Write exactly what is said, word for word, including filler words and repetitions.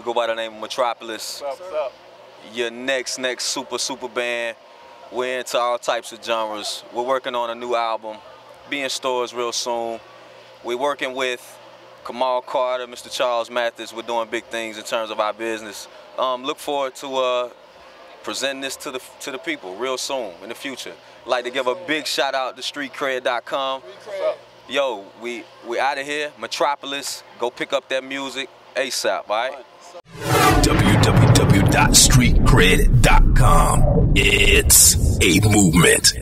We go by the name of Metropolis. What's up, what's up? Your next, next super, super band. We're into all types of genres. We're working on a new album. Be in stores real soon. We're working with Kamal Carter, Mister Charles Mathis. We're doing big things in terms of our business. Um, look forward to uh, presenting this to the to the people real soon in the future. Like to give a big shout out to street cred dot com. Yo, we we out of here. Metropolis. Go pick up that music ASAP, all right? w w w dot street cred dot com. It's a movement.